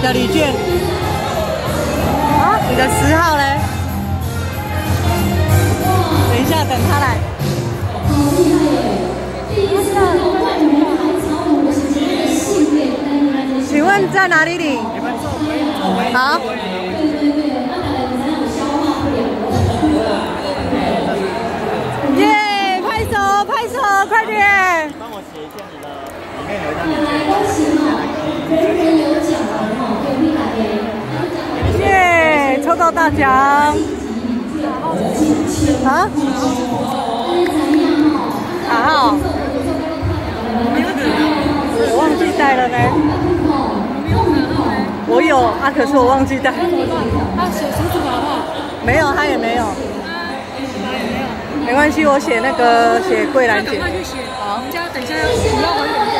的礼券。啊，你的10号嘞？等一下，等他来。请问在哪里领？好。耶！拍手，拍手，快点！ 帮我写一下你的，里面有一张礼券。恭喜哦，人人有奖哦， 耶！抽到大奖。啊？卡号？我忘记带了呢。我有啊，可是我忘记带。 他写叔叔好不好？ 没有，他也没有。没关系，我写那个写桂兰姐。 赶快去写。好，我们家等一下要回